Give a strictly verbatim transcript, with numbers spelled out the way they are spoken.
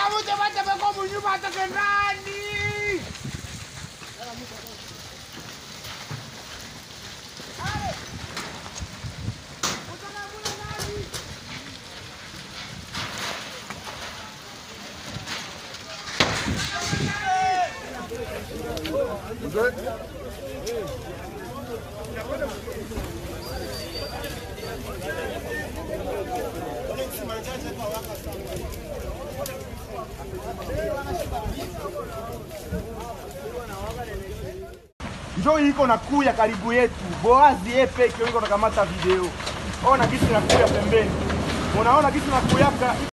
mute bata bako munyuma atakendani. Njoo iko na kuya karibu yetu. Boazi yeye peke yuko nakamata video. Ona kitu na kuya pembeni. Unaona kitu na kuyaka